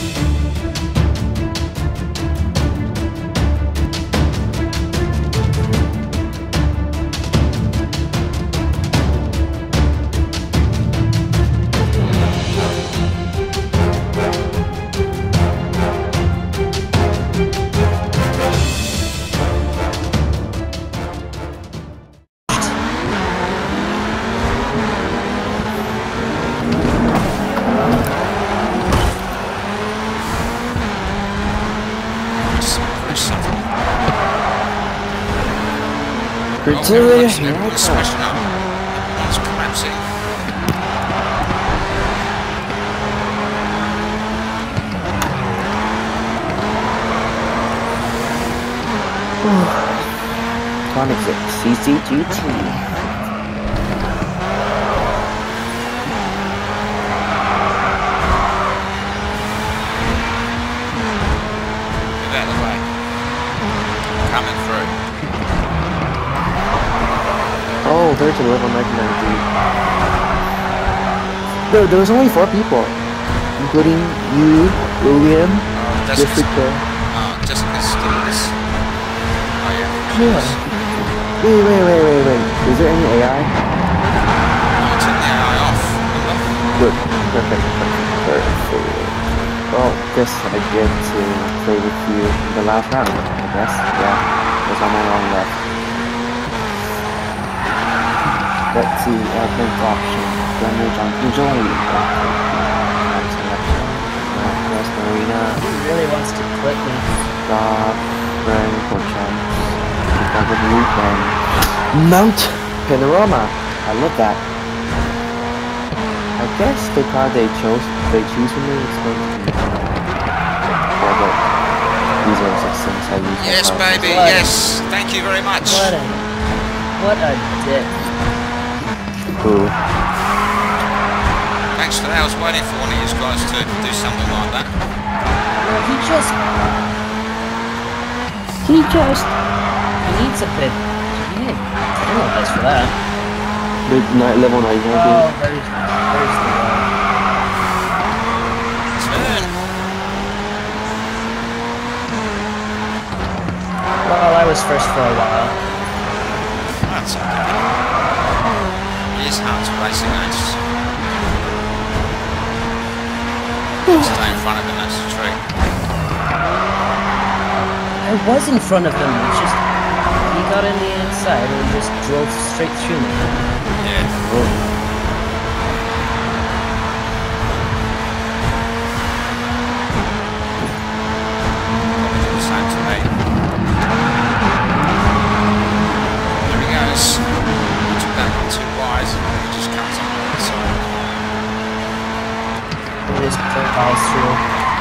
Everyone's smashing up. Everyone's collapsing. Tonic CCGT. Coming through. Oh, there's a level 1990. There was only 4 people, including you, William, Jessica. Jessica's still in this. Oh yeah. Yeah. Wait. Is there any AI? No, turn the AI off. Good. Perfect. Well, guess I get to play with you in the last round, I guess. Yeah, there's one more round left. Let's see, advanced option. Damage on usually selection. Northwest Marina. He really wants to clip me. Stop. Burn for chance. Recover the weekend. Mount Panorama. I love that. I guess the car they choose for me is going to be for the user since I use. Yes, baby. Yes. Thank you very much. What a dick. Cool. Thanks for that. I was waiting for one of you guys to do something like that. No, he needs a bit. He nice for that. Midnight level 9. Oh, very slow. Turn. Well, I was first for a while. That's okay. It is hard to racing matches. Stay in front of him, that's the trick. I was in front of him, it's just he got in the inside and just drove straight through me. Yeah. Oh. Follows through.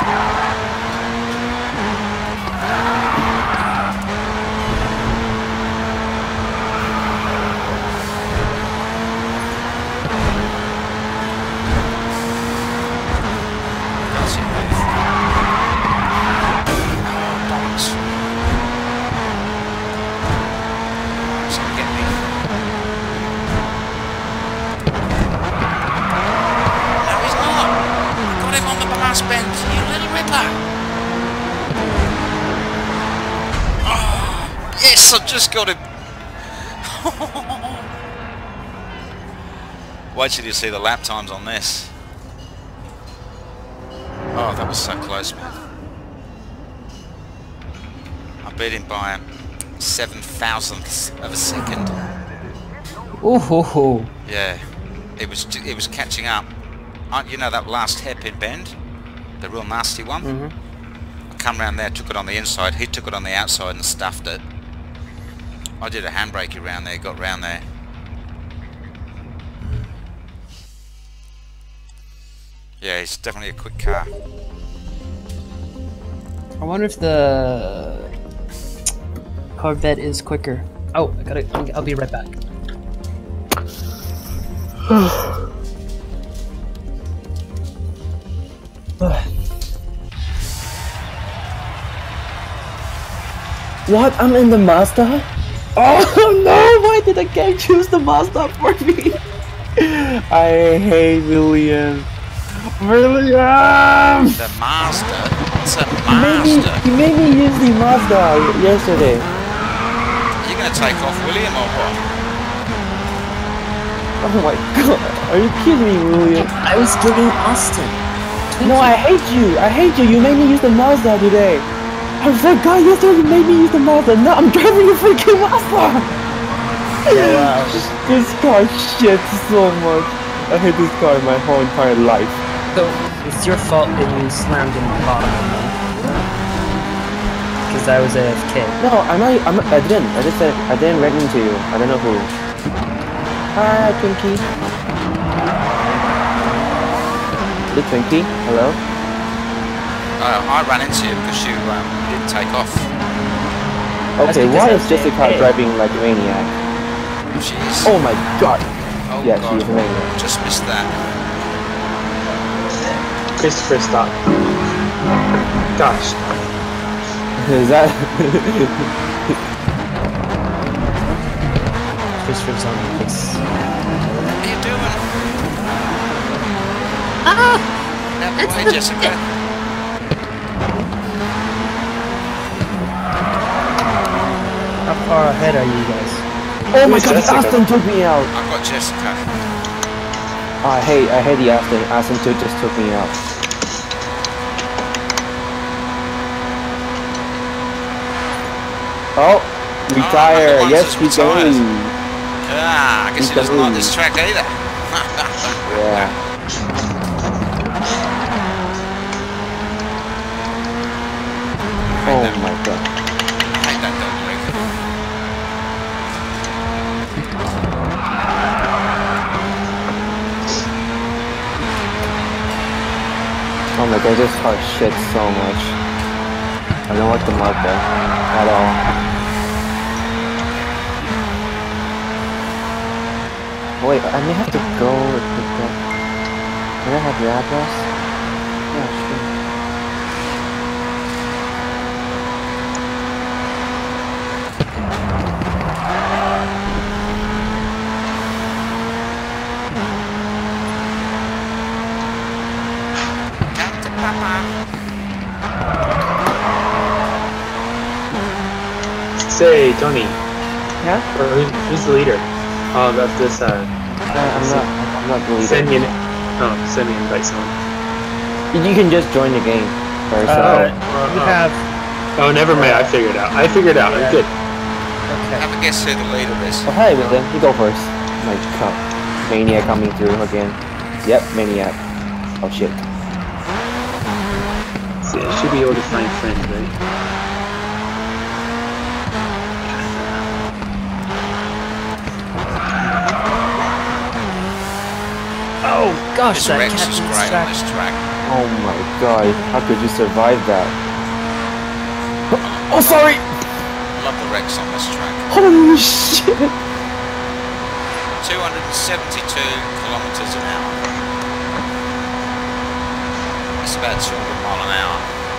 I've just got him. Wait till you see the lap times on this. Oh, that was so close, man. I beat him by 7,000ths of a second. Oh. Yeah, it was catching up. You know that last hairpin bend, the real nasty one. I come round there, took it on the inside. He took it on the outside and stuffed it. I did a handbrake around there, got round there. Yeah, it's definitely a quick car. I wonder if the Corvette is quicker. Oh, I'll be right back. What? I'm in the Mazda? Oh no! Why did the game choose the Mazda for me? I hate William. Really am! The Mazda? It's a He Mazda. made me use the Mazda yesterday. Are you going to take off, William, or what? Oh my god, are you kidding me, William? I was doing Austin. No, I hate you. I hate you. You made me use the Mazda today. I forgot yesterday you made me use the Mazda. No, I'm driving the freaking Mazda. Wow. This car shit so much. I hate this car my whole entire life. So it's your fault that you slammed in the bottom of me. Because I was AFK. No, I didn't. I just said I didn't run into you. I don't know who. Hi, Twinkie. The Twinkie. Hello. I ran into you because you didn't take off. Okay, why is Jessica driving like a maniac? Jeez. Oh my god. Oh Yeah, God. she's a maniac. Just missed that. Christopher, stop. Gosh. Is that? Christopher's on the face. What are you doing? That way, Jessica. How far ahead are you guys? Oh my Who's god, Jessica? Aston took me out. I've got Jessica. I hate the Aston. Aston just took me out. Oh, retire. Oh, Yes, we go. retired. Ah, I guess he doesn't like this track either. Yeah. Oh my god. I hate that double rig. Oh my god, this car shit so much. I don't like the Mazda at all. Wait, I may have to go and pick up. Can I have your address? Yeah, sure. Say, Tony. Yeah? Or who's the leader? Oh, that's this. I'm not the leader. Send me an. Oh, send me an invite someone. You can just join the game first. We have. Oh, never mind. I figured it out. I'm good. Okay. Have a guess who the leader is. Oh, hey, William, you go first. My god. Maniac coming through again. Yep, Maniac. Oh shit. See, I should be able to find friends, right? Oh gosh, This that Rex cat is in this great on track. this track. Oh my god. How could you survive that? Oh, sorry! I love the Rex on this track. Holy shit! 272 kilometers an hour. It's about 200 mile an hour.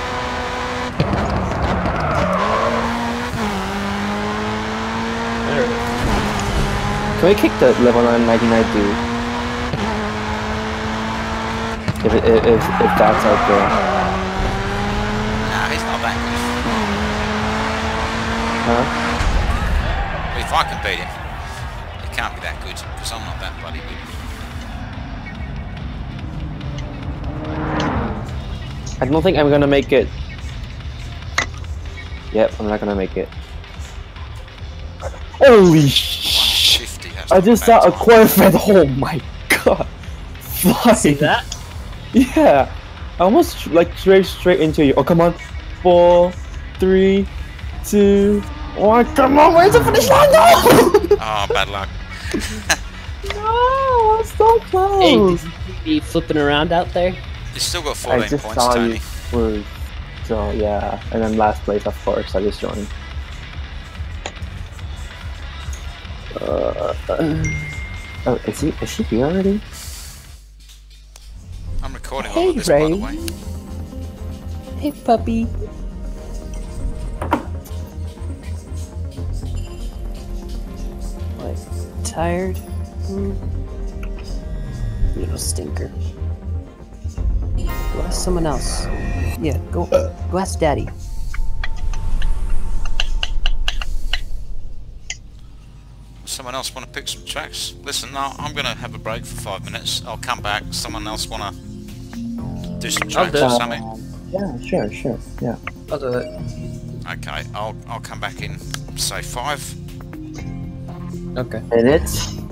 Can we kick the level 999 dude? If that's out there. Nah, he's not that good. Huh? But if I can beat him, he can't be that good, because I'm not that bloody good. I don't think I'm gonna make it. Yep, I'm not gonna make it. Holy shit! 50, that's I not just bad saw a time. Corvette. Oh my god! Fly. See that? Yeah, I almost like straight into you. Oh come on, 4, 3, 2, 1. Come on, where's the finish line? No! Oh, bad luck. No, I'm so close. Hey, did you be flipping around out there? You've still got I 14 just points, saw Tony. you. Were, so yeah, and then last place, of course. I just joined. Oh, is she here already? I'm recording Hey, all of this, by the Ray. way. Hey, puppy. What? Tired? Little stinker. Go ask someone else. Yeah, go ask Daddy. Someone else want to pick some tracks? Listen, I'm going to have a break for 5 minutes. I'll come back. Someone else want to do some tracks do or it. something? Yeah, sure. Yeah. I'll do it. Okay, I'll come back in, say 5. Okay. Minutes.